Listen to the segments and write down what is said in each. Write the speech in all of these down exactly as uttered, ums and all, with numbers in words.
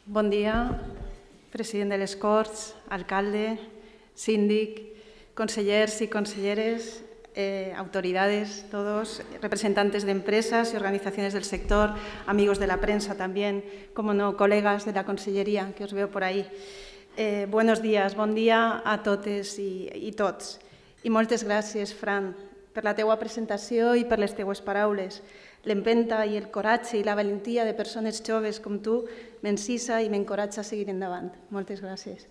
Bon dia, president de les Corts, alcalde, síndic, consellers y conselleres, eh, autoridades, todos, representantes de empresas y organizaciones del sector, amigos de la prensa también, como no, colegas de la Conselleria, que os veo por ahí. Eh, buenos días, bon dia a totes i, i tots. I moltes gràcies, Fran, per la teua presentació i per les teues paraules. L'empenta i el coratge i la valentia de persones joves com tu m'encisa y me encoratja a seguir endavant. Moltes gràcies.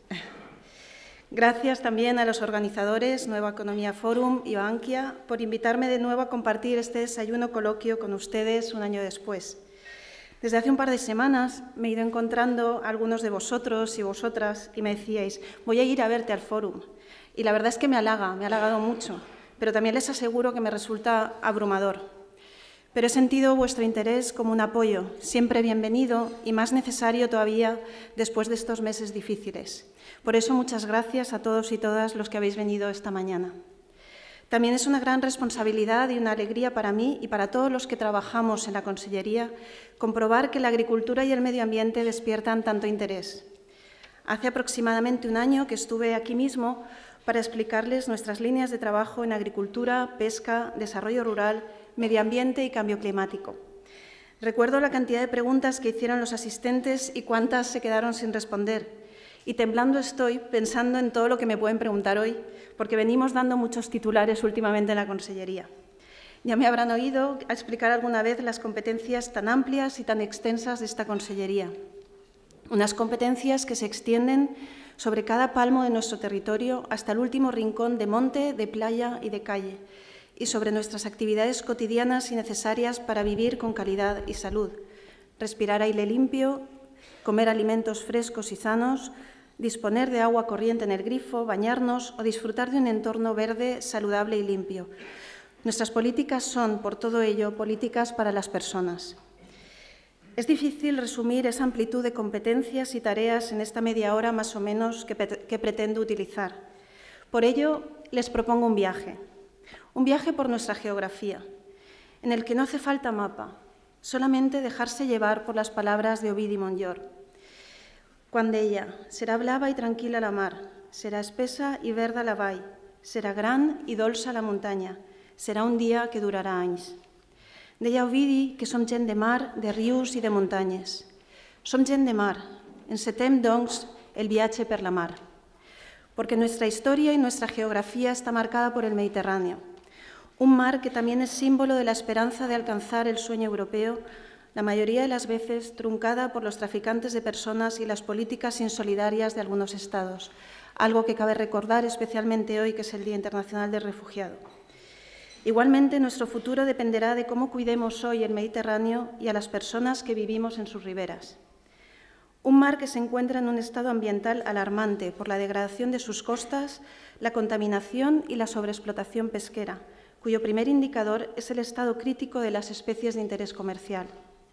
Gracias también a los organizadores, Nueva Economía Forum y Bankia, por invitarme de nuevo a compartir este desayuno coloquio con ustedes un año después. Desde hace un par de semanas me he ido encontrando a algunos de vosotros y vosotras y me decíais, voy a ir a verte al Forum. Y la verdad es que me halaga, me ha halagado mucho, pero también les aseguro que me resulta abrumador. Pero he sentido vuestro interés como un apoyo, siempre bienvenido y más necesario todavía después de estos meses difíciles. Por eso, muchas gracias a todos y todas los que habéis venido esta mañana. También es una gran responsabilidad y una alegría para mí y para todos los que trabajamos en la Consellería comprobar que la agricultura y el medio ambiente despiertan tanto interés. Hace aproximadamente un año que estuve aquí mismo para explicarles nuestras líneas de trabajo en agricultura, pesca, desarrollo rural, medio ambiente y cambio climático. Recuerdo la cantidad de preguntas que hicieron los asistentes y cuántas se quedaron sin responder. Y temblando estoy pensando en todo lo que me pueden preguntar hoy, porque venimos dando muchos titulares últimamente en la Consellería. Ya me habrán oído explicar alguna vez las competencias tan amplias y tan extensas de esta Consellería. Unas competencias que se extienden sobre cada palmo de nuestro territorio hasta el último rincón de monte, de playa y de calle, y sobre nuestras actividades cotidianas y necesarias para vivir con calidad y salud, respirar aire limpio, comer alimentos frescos y sanos, disponer de agua corriente en el grifo, bañarnos o disfrutar de un entorno verde, saludable y limpio. Nuestras políticas son, por todo ello, políticas para las personas. Es difícil resumir esa amplitud de competencias y tareas en esta media hora más o menos que, que pretendo utilizar. Por ello, les propongo un viaje. Un viaje por nuestra geografía, en el que no hace falta mapa, solamente dejarse llevar por las palabras de Ovidi Montllor. Quan deia, serà blava i tranquil·la la mar, serà espessa i verda la vall, serà gran i dolça la muntanya, serà un dia que durarà anys. Deia Ovidi que som gent de mar, de rius i de muntanyes. Som gent de mar, encetem, doncs, el viatge per la mar. Porque nuestra historia y nuestra geografía está marcada por el Mediterráneo, un mar que también es símbolo de la esperanza de alcanzar el sueño europeo, la mayoría de las veces truncada por los traficantes de personas y las políticas insolidarias de algunos estados, algo que cabe recordar especialmente hoy, que es el Día Internacional del Refugiado. Igualmente, nuestro futuro dependerá de cómo cuidemos hoy el Mediterráneo y a las personas que vivimos en sus riberas. Un mar que se encuentra en un estado ambiental alarmante por la degradación de sus costas, la contaminación y la sobreexplotación pesquera, cuyo primer indicador es el estado crítico de las especies de interés comercial.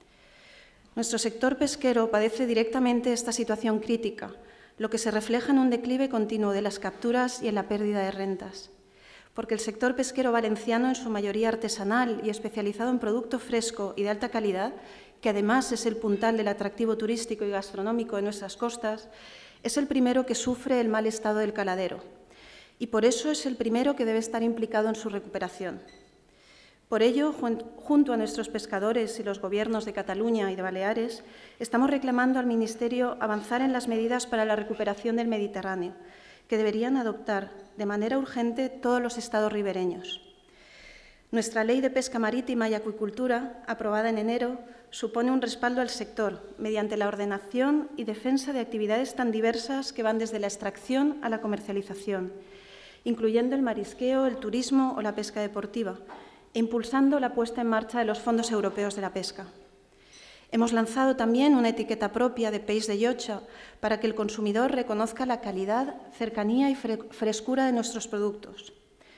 Nuestro sector pesquero padece directamente esta situación crítica, lo que se refleja en un declive continuo de las capturas y en la pérdida de rentas. Porque el sector pesquero valenciano, en su mayoría artesanal y especializado en producto fresco y de alta calidad, que además es el puntal del atractivo turístico y gastronómico de nuestras costas, es el primero que sufre el mal estado del caladero. Y por eso es el primero que debe estar implicado en su recuperación. Por ello, junto a nuestros pescadores y los gobiernos de Cataluña y de Baleares, estamos reclamando al Ministerio avanzar en las medidas para la recuperación del Mediterráneo, que deberían adoptar de manera urgente todos los estados ribereños. Nuestra Ley de Pesca Marítima y Acuicultura, aprobada en enero, supone un respaldo al sector mediante la ordenación y defensa de actividades tan diversas que van desde la extracción a la comercialización, incluyendo el marisqueo, el turismo o la pesca deportiva, e impulsando la puesta en marcha de los fondos europeos de la pesca. Hemos lanzado también una etiqueta propia de peix de llotja para que el consumidor reconozca la calidad, cercanía y frescura de nuestros productos.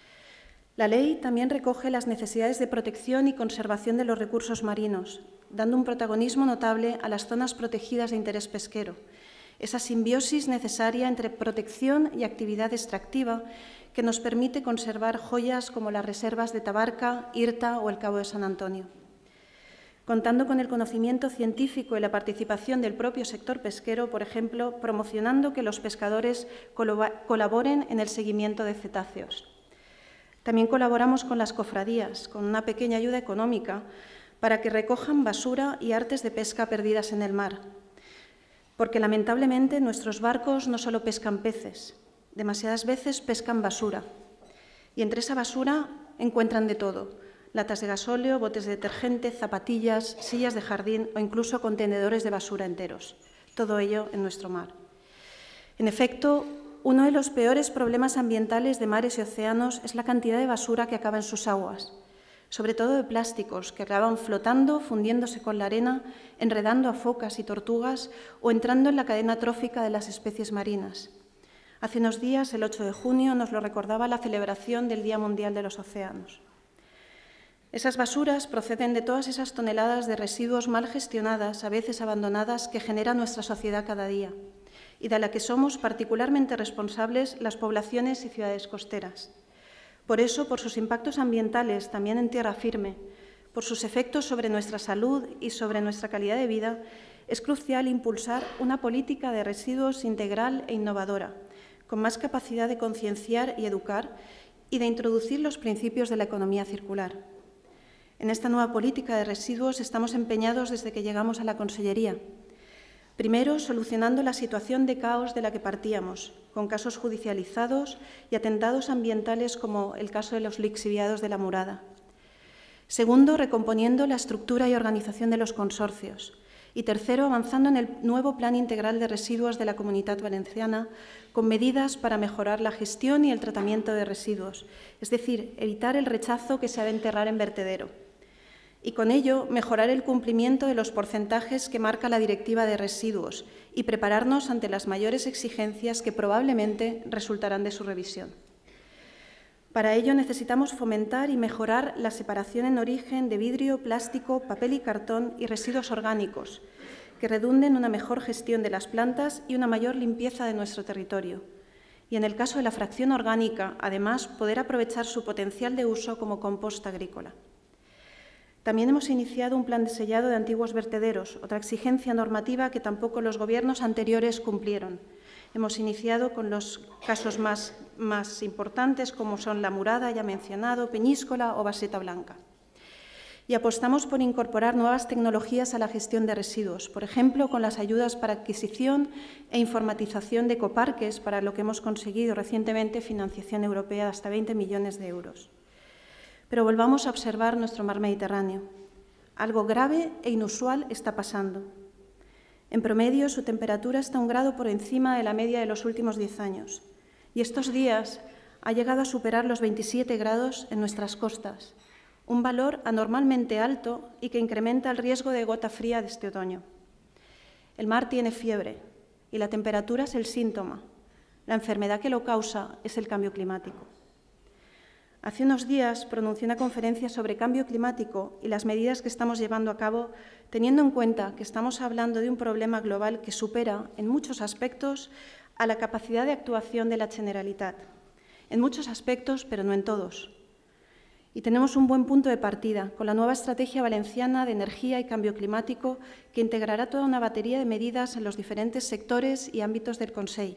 La ley también recoge las necesidades de protección y conservación de los recursos marinos, dando un protagonismo notable a las zonas protegidas de interés pesquero, esa simbiosis necesaria entre protección y actividad extractiva que nos permite conservar joyas como las reservas de Tabarca, Irta o el Cabo de San Antonio. contando con el conocimiento científico y la participación del propio sector pesquero, por ejemplo, promocionando que los pescadores colaboren en el seguimiento de cetáceos. También colaboramos con las cofradías, con una pequeña ayuda económica, para que recojan basura y artes de pesca perdidas en el mar. Porque lamentablemente nuestros barcos no solo pescan peces, demasiadas veces pescan basura. Y entre esa basura encuentran de todo: latas de gasóleo, botes de detergente, zapatillas, sillas de jardín o incluso contenedores de basura enteros. Todo ello en nuestro mar. En efecto, uno de los peores problemas ambientales de mares y océanos es la cantidad de basura que acaba en sus aguas, sobre todo de plásticos que acaban flotando, fundiéndose con la arena, enredando a focas y tortugas o entrando en la cadena trófica de las especies marinas. Hace unos días, el ocho de junio, nos lo recordaba la celebración del Día Mundial de los Océanos. Esas basuras proceden de todas esas toneladas de residuos mal gestionadas, a veces abandonadas, que genera nuestra sociedad cada día y de la que somos particularmente responsables las poblaciones y ciudades costeras. Por eso, por sus impactos ambientales, también en tierra firme, por sus efectos sobre nuestra salud y sobre nuestra calidad de vida, es crucial impulsar una política de residuos integral e innovadora, con más capacidad de concienciar y educar y de introducir los principios de la economía circular. En esta nueva política de residuos estamos empeñados desde que llegamos a la Consellería. Primero, solucionando la situación de caos de la que partíamos, con casos judicializados y atentados ambientales como el caso de los lixiviados de La Murada. Segundo, recomponiendo la estructura y organización de los consorcios. Y tercero, avanzando en el nuevo Plan Integral de Residuos de la Comunitat Valenciana, con medidas para mejorar la gestión y el tratamiento de residuos, es decir, evitar el rechazo que se ha de enterrar en vertedero. Y con ello mejorar el cumplimiento de los porcentajes que marca la Directiva de Residuos y prepararnos ante las mayores exigencias que probablemente resultarán de su revisión. Para ello necesitamos fomentar y mejorar la separación en origen de vidrio, plástico, papel y cartón y residuos orgánicos, que redunden en una mejor gestión de las plantas y una mayor limpieza de nuestro territorio. Y en el caso de la fracción orgánica, además, poder aprovechar su potencial de uso como composta agrícola. También hemos iniciado un plan de sellado de antiguos vertederos, otra exigencia normativa que tampoco los gobiernos anteriores cumplieron. Hemos iniciado con los casos más, más importantes, como son La Murada, ya mencionado, Peñíscola o Baseta Blanca. Y apostamos por incorporar nuevas tecnologías a la gestión de residuos, por ejemplo, con las ayudas para adquisición e informatización de ecoparques, para lo que hemos conseguido recientemente financiación europea de hasta veinte millones de euros. Pero volvamos a observar nuestro mar Mediterráneo. Algo grave e inusual está pasando. En promedio, su temperatura está un grado por encima de la media de los últimos diez años. Y estos días ha llegado a superar los veintisiete grados en nuestras costas, un valor anormalmente alto y que incrementa el riesgo de gota fría de este otoño. El mar tiene fiebre y la temperatura es el síntoma. La enfermedad que lo causa es el cambio climático. Hace unos días pronuncié una conferencia sobre cambio climático y las medidas que estamos llevando a cabo, teniendo en cuenta que estamos hablando de un problema global que supera, en muchos aspectos, a la capacidad de actuación de la Generalitat. En muchos aspectos, pero no en todos. Y tenemos un buen punto de partida con la nueva Estrategia Valenciana de Energía y Cambio Climático, que integrará toda una batería de medidas en los diferentes sectores y ámbitos del Consell.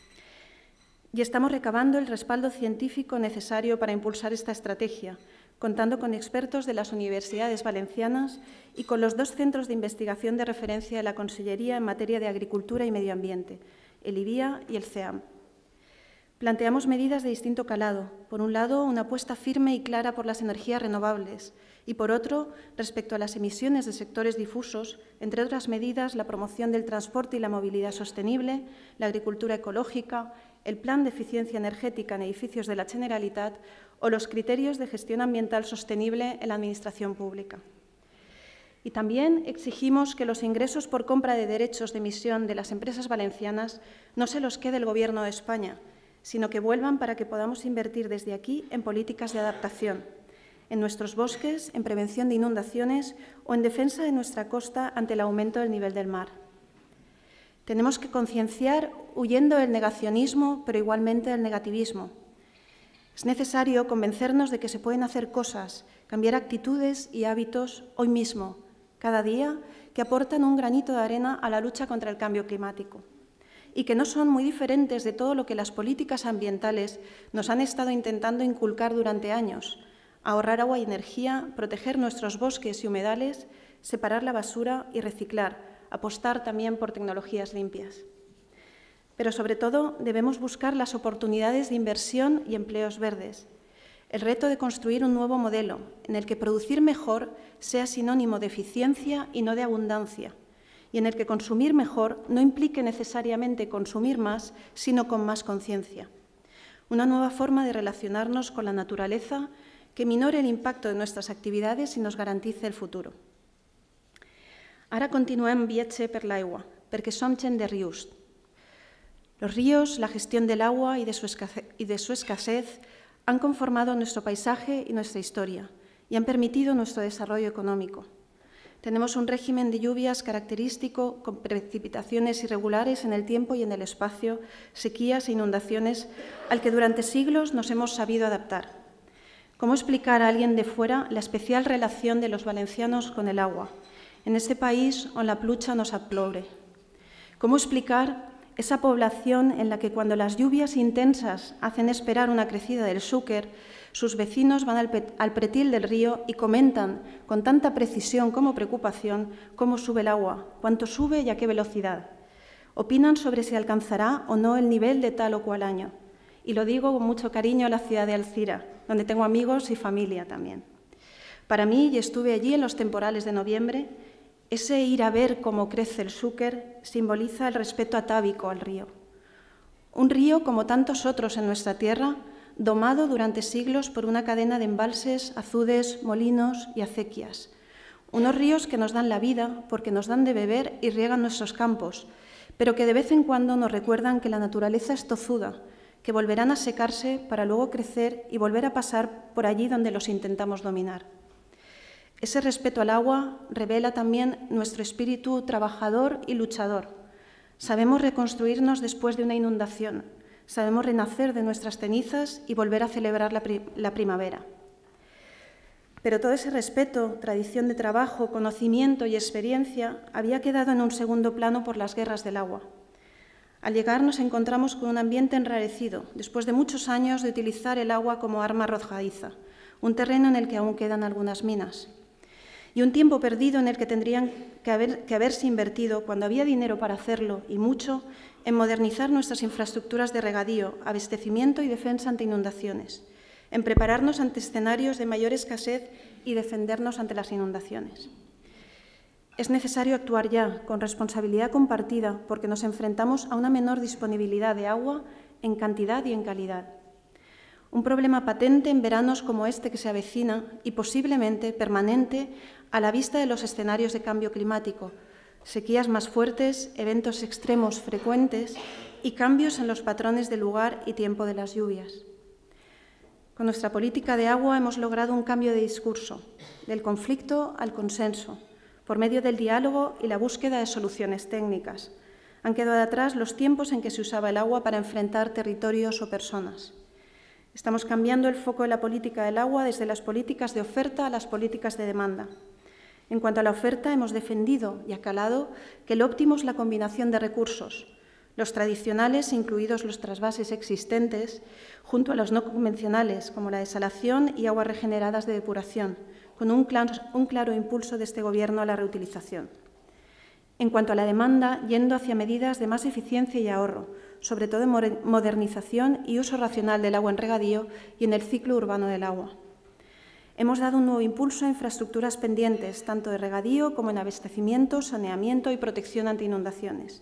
Y estamos recabando el respaldo científico necesario para impulsar esta estrategia, contando con expertos de las universidades valencianas y con los dos centros de investigación de referencia de la Consellería en materia de agricultura y medio ambiente, el I B I A y el C E A M. Planteamos medidas de distinto calado. Por un lado, una apuesta firme y clara por las energías renovables y, por otro, respecto a las emisiones de sectores difusos, entre otras medidas, la promoción del transporte y la movilidad sostenible, la agricultura ecológica, el Plan de Eficiencia Energética en edificios de la Generalitat o los criterios de gestión ambiental sostenible en la Administración pública. Y también exigimos que los ingresos por compra de derechos de emisión de las empresas valencianas no se los quede el Gobierno de España, sino que vuelvan para que podamos invertir desde aquí en políticas de adaptación, en nuestros bosques, en prevención de inundaciones o en defensa de nuestra costa ante el aumento del nivel del mar. Tenemos que concienciar huyendo del negacionismo, pero igualmente del negativismo. Es necesario convencernos de que se pueden hacer cosas, cambiar actitudes y hábitos hoy mismo, cada día, que aportan un granito de arena a la lucha contra el cambio climático y que no son muy diferentes de todo lo que las políticas ambientales nos han estado intentando inculcar durante años: ahorrar agua y energía, proteger nuestros bosques y humedales, separar la basura y reciclar, apostar también por tecnologías limpias. Pero sobre todo debemos buscar las oportunidades de inversión y empleos verdes, el reto de construir un nuevo modelo en el que producir mejor sea sinónimo de eficiencia y no de abundancia, y en el que consumir mejor no implique necesariamente consumir más, sino con más conciencia. Una nueva forma de relacionarnos con la naturaleza que minore el impacto de nuestras actividades y nos garantice el futuro. Ara continuem viatge per l'aigua, perquè som gent de rius. Los ríos, la gestión del agua y de su escasez, y de su escasez han conformado nuestro paisaje y nuestra historia y han permitido nuestro desarrollo económico. Tenemos un régimen de lluvias característico, con precipitaciones irregulares en el tiempo y en el espacio, sequías e inundaciones, al que durante siglos nos hemos sabido adaptar. ¿Cómo explicar a alguien de fuera la especial relación de los valencianos con el agua, en este país on la pluja nos aploure? ¿Cómo explicar esa población en la que cuando las lluvias intensas hacen esperar una crecida del Xúquer, sus vecinos van al, al pretil del río y comentan con tanta precisión como preocupación cómo sube el agua, cuánto sube y a qué velocidad? Opinan sobre si alcanzará o no el nivel de tal o cual año. Y lo digo con mucho cariño a la ciudad de Alcira, donde tengo amigos y familia también. Para mí, y estuve allí en los temporales de noviembre, ese ir a ver cómo crece el Xúquer simboliza el respeto atávico al río. Un río, como tantos otros en nuestra tierra, domado durante siglos por una cadena de embalses, azudes, molinos y acequias. Unos ríos que nos dan la vida porque nos dan de beber y riegan nuestros campos, pero que de vez en cuando nos recuerdan que la naturaleza es tozuda, que volverán a secarse para luego crecer y volver a pasar por allí donde los intentamos dominar. Ese respeto al agua revela también nuestro espíritu trabajador y luchador. Sabemos reconstruirnos después de una inundación, sabemos renacer de nuestras cenizas y volver a celebrar la, pri- la primavera. Pero todo ese respeto, tradición de trabajo, conocimiento y experiencia había quedado en un segundo plano por las guerras del agua. Al llegar nos encontramos con un ambiente enrarecido, después de muchos años de utilizar el agua como arma arrojadiza, un terreno en el que aún quedan algunas minas. Y un tiempo perdido en el que tendrían que, haber, que haberse invertido, cuando había dinero para hacerlo, y mucho, en modernizar nuestras infraestructuras de regadío, abastecimiento y defensa ante inundaciones, en prepararnos ante escenarios de mayor escasez y defendernos ante las inundaciones. Es necesario actuar ya, con responsabilidad compartida, porque nos enfrentamos a una menor disponibilidad de agua en cantidad y en calidad. Un problema patente en veranos como este que se avecina y posiblemente permanente a la vista de los escenarios de cambio climático, sequías más fuertes, eventos extremos frecuentes y cambios en los patrones de lugar y tiempo de las lluvias. Con nuestra política de agua hemos logrado un cambio de discurso, del conflicto al consenso, por medio del diálogo y la búsqueda de soluciones técnicas. Han quedado atrás los tiempos en que se usaba el agua para enfrentar territorios o personas. Estamos cambiando el foco de la política del agua desde las políticas de oferta a las políticas de demanda. En cuanto a la oferta, hemos defendido y acalado que el óptimo es la combinación de recursos, los tradicionales, incluidos los trasvases existentes, junto a los no convencionales, como la desalación y aguas regeneradas de depuración, con un claro, un claro impulso de este Gobierno a la reutilización. En cuanto a la demanda, yendo hacia medidas de más eficiencia y ahorro, sobre todo en modernización y uso racional del agua en regadío y en el ciclo urbano del agua. Hemos dado un nuevo impulso a infraestructuras pendientes, tanto de regadío como en abastecimiento, saneamiento y protección ante inundaciones.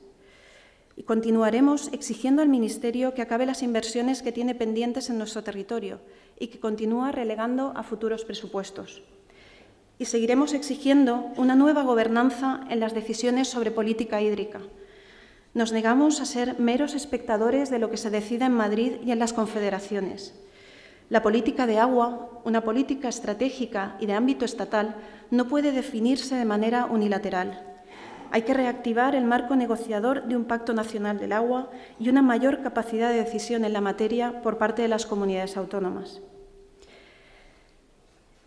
Y continuaremos exigiendo al Ministerio que acabe las inversiones que tiene pendientes en nuestro territorio y que continúa relegando a futuros presupuestos. Y seguiremos exigiendo una nueva gobernanza en las decisiones sobre política hídrica. Nos negamos a ser meros espectadores de lo que se decida en Madrid y en las confederaciones. La política de agua, una política estratégica y de ámbito estatal, no puede definirse de manera unilateral. Hay que reactivar el marco negociador de un Pacto Nacional del Agua y una mayor capacidad de decisión en la materia por parte de las comunidades autónomas.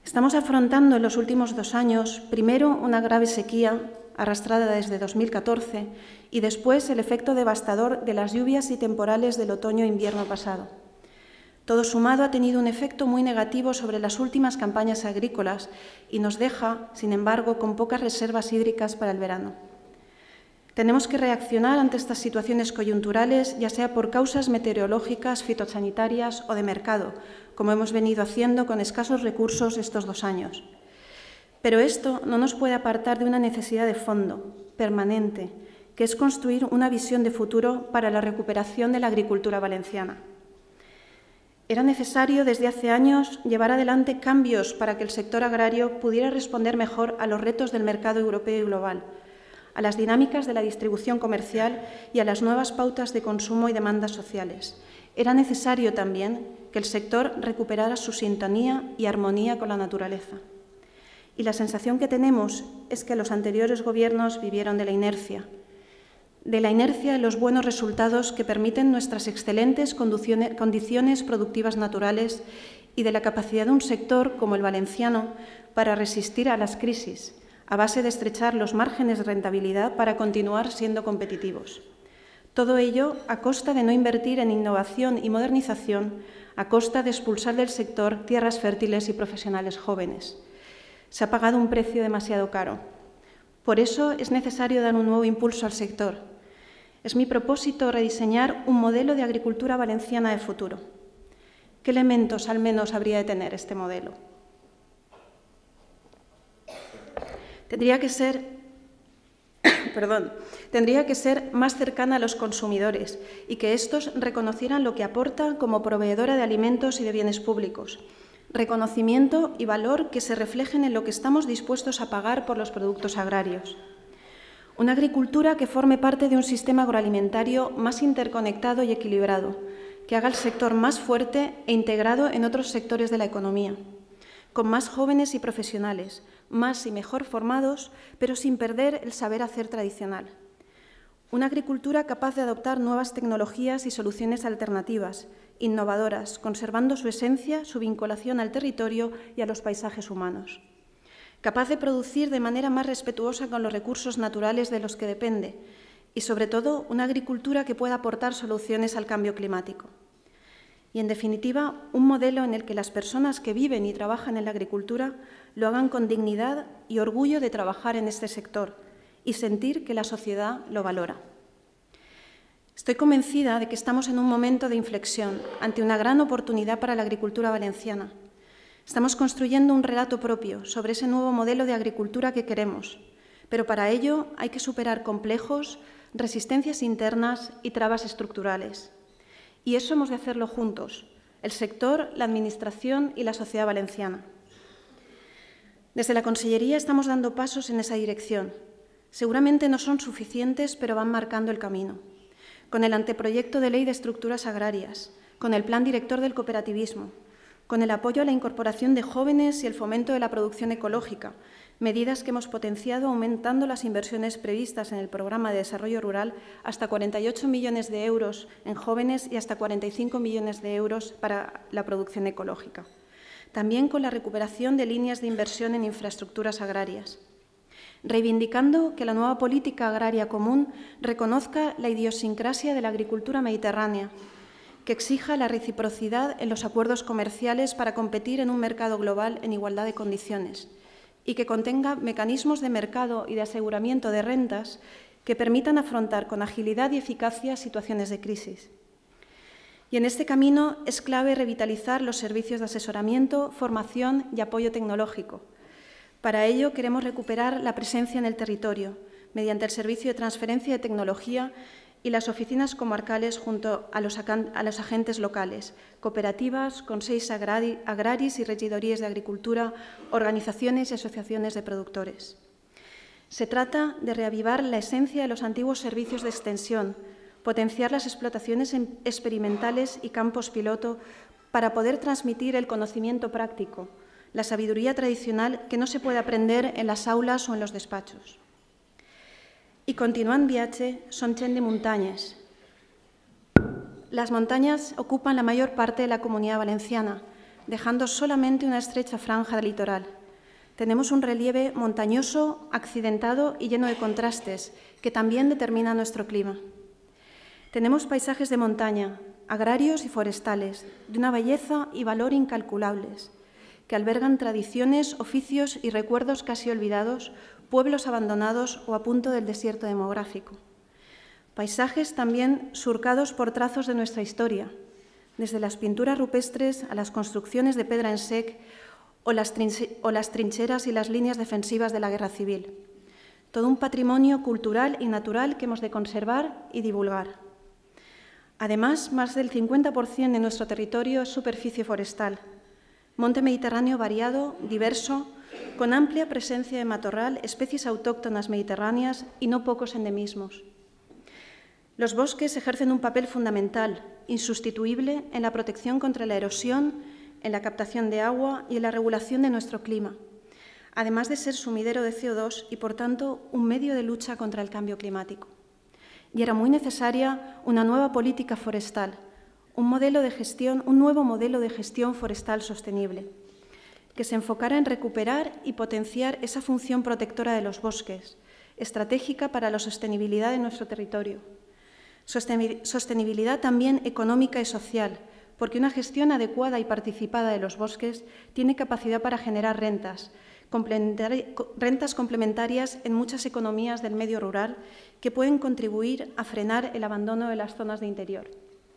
Estamos afrontando en los últimos dos años, primero una grave sequía arrastrada desde dos mil catorce y después el efecto devastador de las lluvias y temporales del otoño-invierno pasado. Todo sumado ha tenido un efecto muy negativo sobre las últimas campañas agrícolas y nos deja, sin embargo, con pocas reservas hídricas para el verano. Tenemos que reaccionar ante estas situaciones coyunturales, ya sea por causas meteorológicas, fitosanitarias o de mercado, como hemos venido haciendo con escasos recursos estos dos años. Pero esto no nos puede apartar de una necesidad de fondo, permanente, que es construir una visión de futuro para la recuperación de la agricultura valenciana. Era necesario desde hace años llevar adelante cambios para que el sector agrario pudiera responder mejor a los retos del mercado europeo y global, a las dinámicas de la distribución comercial y a las nuevas pautas de consumo y demandas sociales. Era necesario también que el sector recuperara su sintonía y armonía con la naturaleza. Y la sensación que tenemos es que los anteriores gobiernos vivieron de la inercia, de la inercia de los buenos resultados que permiten nuestras excelentes condiciones productivas naturales y de la capacidad de un sector como el valenciano para resistir a las crisis, a base de estrechar los márgenes de rentabilidad para continuar siendo competitivos. Todo ello a costa de no invertir en innovación y modernización, a costa de expulsar del sector tierras fértiles y profesionales jóvenes. Se ha pagado un precio demasiado caro. Por eso es necesario dar un nuevo impulso al sector. Es mi propósito rediseñar un modelo de agricultura valenciana de futuro. ¿Qué elementos al menos habría de tener este modelo? Tendría que ser, perdón, tendría que ser más cercana a los consumidores y que éstos reconocieran lo que aporta como proveedora de alimentos y de bienes públicos. Reconocimiento y valor que se reflejen en lo que estamos dispuestos a pagar por los productos agrarios. Una agricultura que forme parte de un sistema agroalimentario más interconectado y equilibrado, que haga el sector más fuerte e integrado en otros sectores de la economía, con más jóvenes y profesionales, más y mejor formados, pero sin perder el saber hacer tradicional. Una agricultura capaz de adoptar nuevas tecnologías y soluciones alternativas, innovadoras, conservando su esencia, su vinculación al territorio y a los paisajes humanos. Capaz de producir de manera más respetuosa con los recursos naturales de los que depende y, sobre todo, una agricultura que pueda aportar soluciones al cambio climático. Y, en definitiva, un modelo en el que las personas que viven y trabajan en la agricultura lo hagan con dignidad y orgullo de trabajar en este sector y sentir que la sociedad lo valora. Estoy convencida de que estamos en un momento de inflexión ante una gran oportunidad para la agricultura valenciana. Estamos construyendo un relato propio sobre ese nuevo modelo de agricultura que queremos, pero para ello hay que superar complejos, resistencias internas y trabas estructurales. Y eso hemos de hacerlo juntos, el sector, la Administración y la sociedad valenciana. Desde la Consellería estamos dando pasos en esa dirección. Seguramente no son suficientes, pero van marcando el camino. Con el anteproyecto de Ley de Estructuras Agrarias, con el Plan Director del Cooperativismo, con el apoyo a la incorporación de jóvenes y el fomento de la producción ecológica, medidas que hemos potenciado aumentando las inversiones previstas en el Programa de Desarrollo Rural hasta cuarenta y ocho millones de euros en jóvenes y hasta cuarenta y cinco millones de euros para la producción ecológica. También con la recuperación de líneas de inversión en infraestructuras agrarias. Reivindicando que la nueva política agraria común reconozca la idiosincrasia de la agricultura mediterránea, que exija la reciprocidad en los acuerdos comerciales para competir en un mercado global en igualdad de condiciones y que contenga mecanismos de mercado y de aseguramiento de rentas que permitan afrontar con agilidad y eficacia situaciones de crisis. Y en este camino es clave revitalizar los servicios de asesoramiento, formación y apoyo tecnológico. Para ello queremos recuperar la presencia en el territorio mediante el servicio de transferencia de tecnología y las oficinas comarcales junto a los, a los agentes locales, cooperativas, consells agraris y regidorías de agricultura, organizaciones y asociaciones de productores. Se trata de reavivar la esencia de los antiguos servicios de extensión, potenciar las explotaciones experimentales y campos piloto para poder transmitir el conocimiento práctico, la sabiduría tradicional que no se puede aprender en las aulas o en los despachos. I continuant viatge, som gent de muntanyes. Las montañas ocupan la mayor parte de la Comunidad Valenciana, dejando solamente una estrecha franja de litoral. Tenemos un relieve montañoso, accidentado y lleno de contrastes, que también determina nuestro clima. Tenemos paisajes de montaña, agrarios y forestales, de una belleza y valor incalculables, que albergan tradiciones, oficios y recuerdos casi olvidados, pueblos abandonados o a punto del desierto demográfico. Paisajes también surcados por trazos de nuestra historia, desde las pinturas rupestres a las construcciones de pedra en sec o las, o las trincheras y las líneas defensivas de la Guerra Civil. Todo un patrimonio cultural y natural que hemos de conservar y divulgar. Además, más del cincuenta por cien de nuestro territorio es superficie forestal, monte mediterráneo variado, diverso, con amplia presencia de matorral, especies autóctonas mediterráneas y no pocos endemismos. Los bosques ejercen un papel fundamental, insustituible, en la protección contra la erosión, en la captación de agua y en la regulación de nuestro clima, además de ser sumidero de C O dos y, por tanto, un medio de lucha contra el cambio climático. Y era muy necesaria una nueva política forestal, un, modelo de gestión, un nuevo modelo de gestión forestal sostenible, que se enfocara en recuperar y potenciar esa función protectora de los bosques, estratégica para la sostenibilidad de nuestro territorio. Sostenibilidad también económica y social, porque una gestión adecuada y participada de los bosques tiene capacidad para generar rentas, rentas complementarias en muchas economías del medio rural que pueden contribuir a frenar el abandono de las zonas de interior.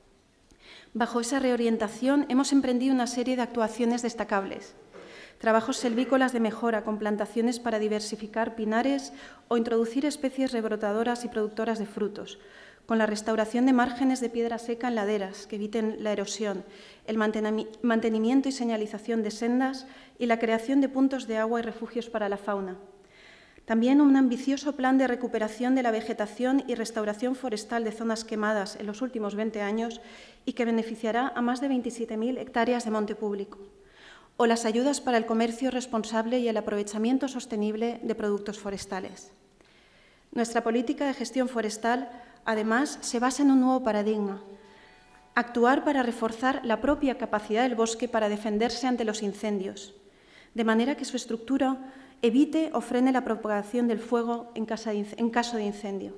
Bajo esa reorientación hemos emprendido una serie de actuaciones destacables. Trabajos selvícolas de mejora con plantaciones para diversificar pinares o introducir especies rebrotadoras y productoras de frutos, con la restauración de márgenes de piedra seca en laderas que eviten la erosión, el mantenimiento y señalización de sendas y la creación de puntos de agua y refugios para la fauna. También un ambicioso plan de recuperación de la vegetación y restauración forestal de zonas quemadas en los últimos veinte años y que beneficiará a más de veintisiete mil hectáreas de monte público. O las ayudas para el comercio responsable y el aprovechamiento sostenible de productos forestales. Nuestra política de gestión forestal, además, se basa en un nuevo paradigma: actuar para reforzar la propia capacidad del bosque para defenderse ante los incendios, de manera que su estructura evite o frene la propagación del fuego en caso de incendio.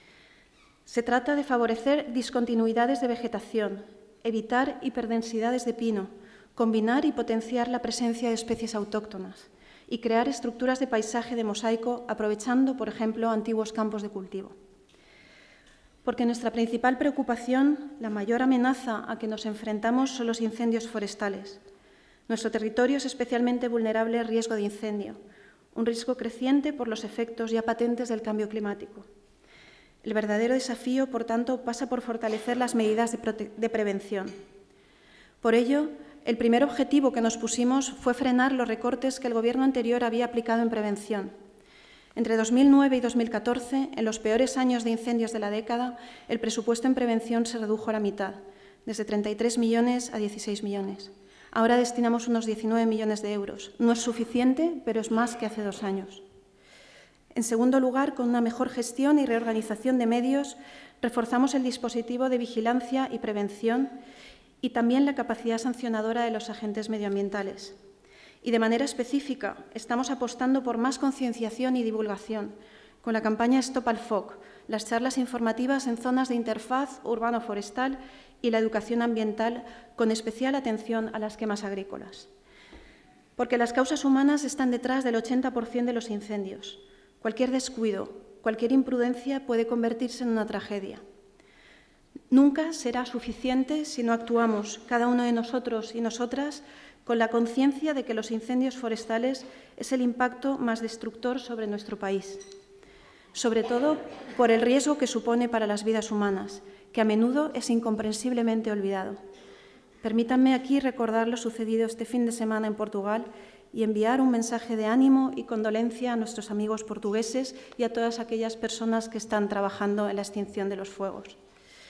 Se trata de favorecer discontinuidades de vegetación, evitar hiperdensidades de pino, combinar y potenciar la presencia de especies autóctonas y crear estructuras de paisaje de mosaico aprovechando, por ejemplo, antiguos campos de cultivo. Porque nuestra principal preocupación, la mayor amenaza a que nos enfrentamos son los incendios forestales. Nuestro territorio es especialmente vulnerable al riesgo de incendio, un riesgo creciente por los efectos ya patentes del cambio climático. El verdadero desafío, por tanto, pasa por fortalecer las medidas de, de prevención. Por ello, el primer objetivo que nos pusimos fue frenar los recortes que el Gobierno anterior había aplicado en prevención. Entre dos mil nueve y dos mil catorce, en los peores años de incendios de la década, el presupuesto en prevención se redujo a la mitad, desde treinta y tres millones a dieciséis millones. Ahora destinamos unos diecinueve millones de euros. No es suficiente, pero es más que hace dos años. En segundo lugar, con una mejor gestión y reorganización de medios, reforzamos el dispositivo de vigilancia y prevención y también la capacidad sancionadora de los agentes medioambientales. Y de manera específica, estamos apostando por más concienciación y divulgación, con la campaña Stop al Foc, las charlas informativas en zonas de interfaz urbano-forestal y la educación ambiental, con especial atención a las quemas agrícolas. Porque las causas humanas están detrás del ochenta por cien de los incendios. Cualquier descuido, cualquier imprudencia puede convertirse en una tragedia. Nunca será suficiente si no actuamos, cada uno de nosotros y nosotras, con la conciencia de que los incendios forestales es el impacto más destructor sobre nuestro país, sobre todo por el riesgo que supone para las vidas humanas, que a menudo es incomprensiblemente olvidado. Permítanme aquí recordar lo sucedido este fin de semana en Portugal y enviar un mensaje de ánimo y condolencia a nuestros amigos portugueses y a todas aquellas personas que están trabajando en la extinción de los fuegos.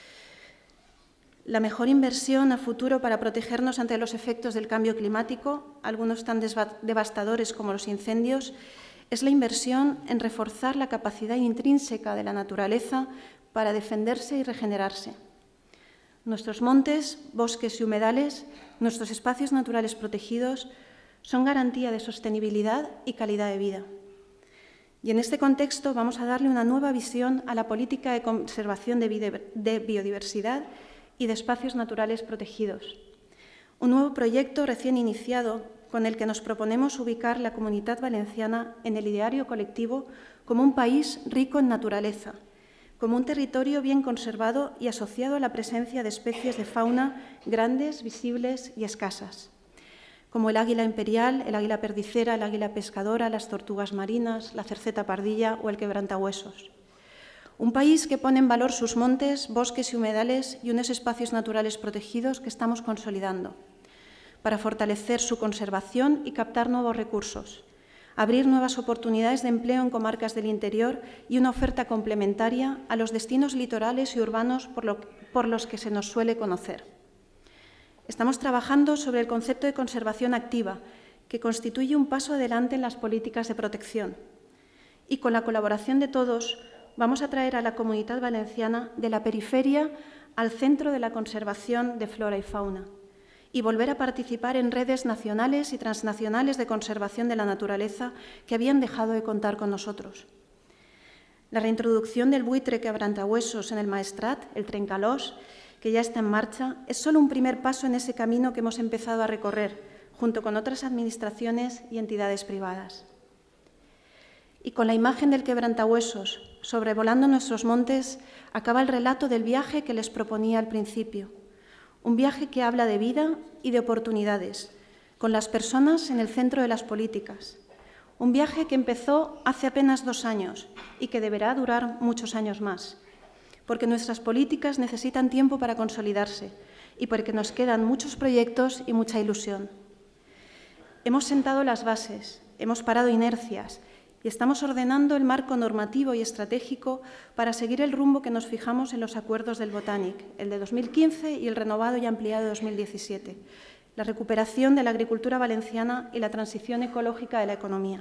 La mejor inversión a futuro para protegernos ante los efectos del cambio climático, algunos tan devastadores como los incendios, es la inversión en reforzar la capacidad intrínseca de la naturaleza para defenderse y regenerarse. Nuestros montes, bosques y humedales, nuestros espacios naturales protegidos, son garantía de sostenibilidad y calidad de vida. Y en este contexto vamos a darle una nueva visión a la política de conservación de biodiversidad y de espacios naturales protegidos. Un nuevo proyecto recién iniciado con el que nos proponemos ubicar la Comunitat Valenciana en el ideario colectivo como un país rico en naturaleza, como un territorio bien conservado y asociado a la presencia de especies de fauna grandes, visibles y escasas, como el águila imperial, el águila perdicera, el águila pescadora, las tortugas marinas, la cerceta pardilla o el quebrantahuesos. Un país que pone en valor sus montes, bosques y humedales y unos espacios naturales protegidos que estamos consolidando, para fortalecer su conservación y captar nuevos recursos, abrir nuevas oportunidades de empleo en comarcas del interior y una oferta complementaria a los destinos litorales y urbanos por, lo, por los que se nos suele conocer. Estamos trabajando sobre el concepto de conservación activa, que constituye un paso adelante en las políticas de protección. Y con la colaboración de todos, vamos a traer a la Comunitat Valenciana de la periferia al centro de la conservación de flora y fauna, y volver a participar en redes nacionales y transnacionales de conservación de la naturaleza que habían dejado de contar con nosotros. La reintroducción del buitre quebrantahuesos en el Maestrat, el trencalós, que ya está en marcha, es solo un primer paso en ese camino que hemos empezado a recorrer, junto con otras administraciones y entidades privadas. Y con la imagen del quebrantahuesos sobrevolando nuestros montes, acaba el relato del viaje que les proponía al principio. Un viaje que habla de vida y de oportunidades, con las personas en el centro de las políticas. Un viaje que empezó hace apenas dos años y que deberá durar muchos años más, porque nuestras políticas necesitan tiempo para consolidarse y porque nos quedan muchos proyectos y mucha ilusión. Hemos sentado las bases, hemos parado inercias y estamos ordenando el marco normativo y estratégico para seguir el rumbo que nos fijamos en los acuerdos del Botanic, el de dos mil quince y el renovado y ampliado de dos mil diecisiete, la recuperación de la agricultura valenciana y la transición ecológica de la economía.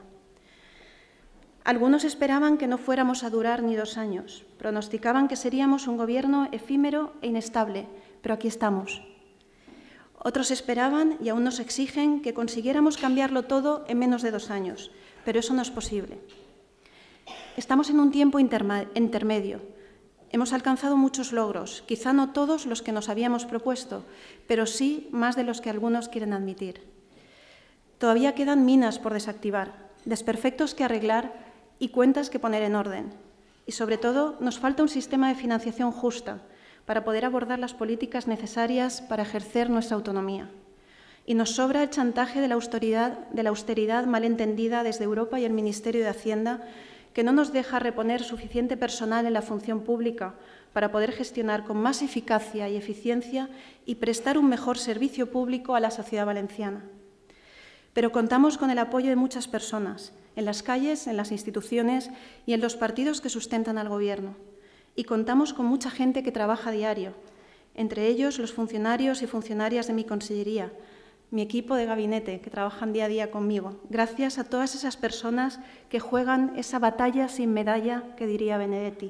Algunos esperaban que no fuéramos a durar ni dos años, pronosticaban que seríamos un gobierno efímero e inestable, pero aquí estamos. Otros esperaban y aún nos exigen que consiguiéramos cambiarlo todo en menos de dos años, pero eso no es posible. Estamos en un tiempo intermedio. Hemos alcanzado muchos logros, quizá no todos los que nos habíamos propuesto, pero sí más de los que algunos quieren admitir. Todavía quedan minas por desactivar, desperfectos que arreglar y cuentas que poner en orden. Y sobre todo, nos falta un sistema de financiación justa para poder abordar las políticas necesarias para ejercer nuestra autonomía. Y nos sobra el chantaje de la austeridad, de la austeridad malentendida desde Europa y el Ministerio de Hacienda, que no nos deja reponer suficiente personal en la función pública para poder gestionar con más eficacia y eficiencia y prestar un mejor servicio público a la sociedad valenciana. Pero contamos con el apoyo de muchas personas, en las calles, en las instituciones y en los partidos que sustentan al Gobierno. Y contamos con mucha gente que trabaja a diario, entre ellos los funcionarios y funcionarias de mi consellería, mi equipo de gabinete, que trabajan día a día conmigo, gracias a todas esas personas que juegan esa batalla sin medalla que diría Benedetti.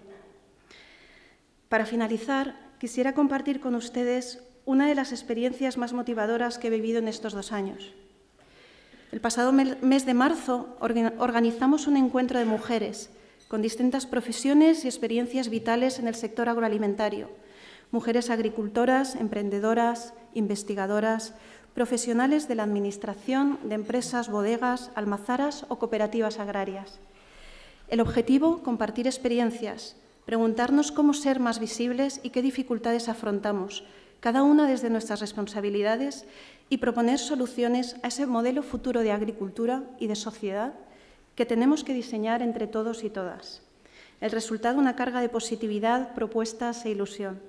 Para finalizar, quisiera compartir con ustedes una de las experiencias más motivadoras que he vivido en estos dos años. El pasado mes de marzo organizamos un encuentro de mujeres con distintas profesiones y experiencias vitales en el sector agroalimentario, mujeres agricultoras, emprendedoras, investigadoras, profesionales de la administración, de empresas, bodegas, almazaras o cooperativas agrarias. El objetivo, compartir experiencias, preguntarnos cómo ser más visibles y qué dificultades afrontamos, cada una desde nuestras responsabilidades, y proponer soluciones a ese modelo futuro de agricultura y de sociedad que tenemos que diseñar entre todos y todas. El resultado, una carga de positividad, propuestas e ilusión.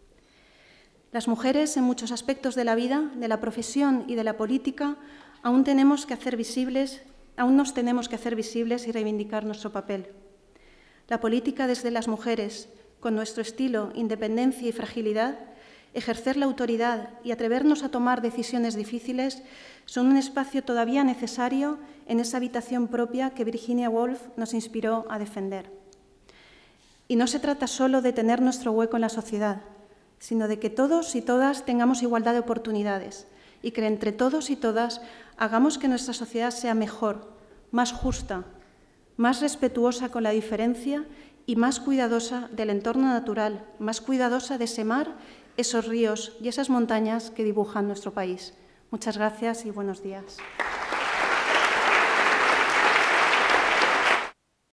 Las mujeres, en muchos aspectos de la vida, de la profesión y de la política, aún, tenemos que hacer visibles, aún nos tenemos que hacer visibles y reivindicar nuestro papel. La política desde las mujeres, con nuestro estilo, independencia y fragilidad, ejercer la autoridad y atrevernos a tomar decisiones difíciles son un espacio todavía necesario en esa habitación propia que Virginia Woolf nos inspiró a defender. Y no se trata solo de tener nuestro hueco en la sociedad, sino de que todos y todas tengamos igualdad de oportunidades y que entre todos y todas hagamos que nuestra sociedad sea mejor, más justa, más respetuosa con la diferencia y más cuidadosa del entorno natural, más cuidadosa de ese mar, esos ríos y esas montañas que dibujan nuestro país. Muchas gracias y buenos días.